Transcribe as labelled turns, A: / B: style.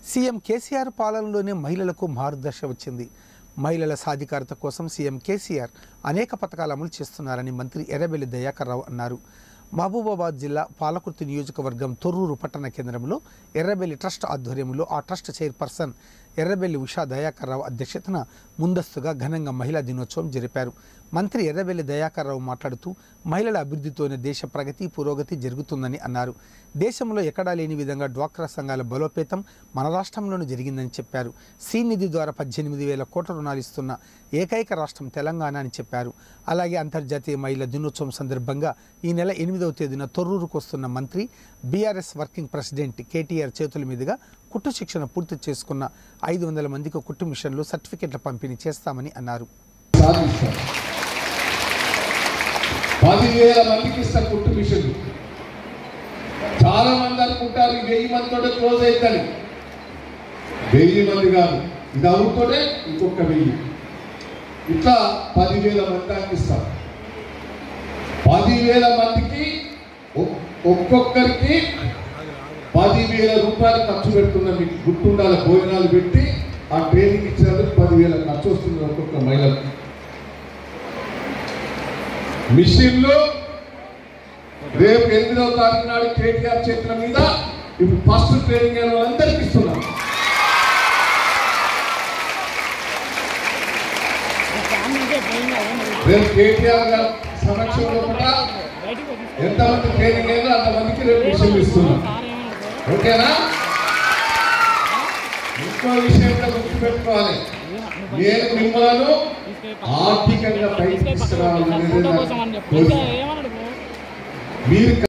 A: CM KCR పాలనలోనే మహిళలకు మార్గదర్శ వచ్చింది. మహిళల సాధికారత కోసం సీఎం కేసీఆర్ అనేక పథకాలు అమలు చేస్తున్నారని మంత్రి ఎర్రబెల్లి దయాకర్ రావు అన్నారు. మహబూబాబాద్ జిల్లా పాలకుర్తి నియోజకవర్గం తొర్రూరు పట్టణ కేంద్రంలో ఎర్రబెల్లి ట్రస్ట్ ఆధ్వర్యంలో ఆ ట్రస్ట్ చైర్పర్సన్ ఎర్రబెల్లి ఉషా దయాకర్ రావు అధ్యక్షతన ముందస్తుగా ఘనంగా మహిళా దినోత్సవం జరిపారు. మంత్రి ఎర్రబెల్లి దయాకర్ రావు మాట్లాడుతూ మహిళల అభివృద్ధితోనే దేశ ప్రగతి పురోగతి జరుగుతుందని అన్నారు. దేశంలో ఎక్కడా లేని విధంగా డ్వాక్రా సంఘాల బలోపేతం మన రాష్ట్రంలోనూ జరిగిందని చెప్పారు. శ్రీనిధి ద్వారా 18,000 కోట్ల రుణాలు ఇస్తున్న ఏకైక రాష్ట్రం తెలంగాణ అని చెప్పారు. అలాగే అంతర్జాతీయ మహిళా దినోత్సవం సందర్భంగా ఈ నెల 8వ తేదీన తొర్రూరుకు వస్తున్న మంత్రి బీఆర్ఎస్ వర్కింగ్ ప్రెసిడెంట్ కేటీఆర్ చేతుల మీదుగా కుట్టు శిక్షణ పూర్తి చేసుకున్న 500 మందికి కుట్టు మిషన్లు సర్టిఫికెట్ల పంపిణీ చేస్తామని అన్నారు.
B: 10,000 మందికి ఇస్తారు కుట్టు మిషన్లు. చాలా మంది అనుకుంటారు 1000 మందితో క్లోజ్ అవుతుంది. 1000 మంది కాదు, ఇది అవుతోనే ఇంకొక 1000, ఇట్లా 10,000 మంది దానికి ఇస్తారు. 10,000 మందికి ఒక్కొక్కరికి 10,000 రూపాయలు ఖర్చు పెడుతున్న మీకు గుర్తుండాలి. భోజనాలు పెట్టి ఆ ట్రైనింగ్ ఇచ్చినందుకు 10,000 ఖర్చు వస్తుంది ఒక్కొక్క మహిళకు. మిషన్లు రేపు 8వ తారీఖు నాడు కేటీఆర్ చేతుల మీద ఇప్పుడు ఫస్ట్ ట్రైనింగ్ అయిన వాళ్ళందరికీ ఇస్తున్నాం. రేపు కేటీఆర్ గారి సమక్షంలో కూడా ఎంతమంది ట్రైనింగ్ అయినా అంతమందికి రేపు మిషన్లు ఇస్తున్నాం. ఓకేనా? ఇంకో విషయం కూడా గుర్తుపెట్టుకోవాలి. నేను మిమ్మల్ని ఆర్థికంగా పైకి తీసుకురావాలనేది మీరు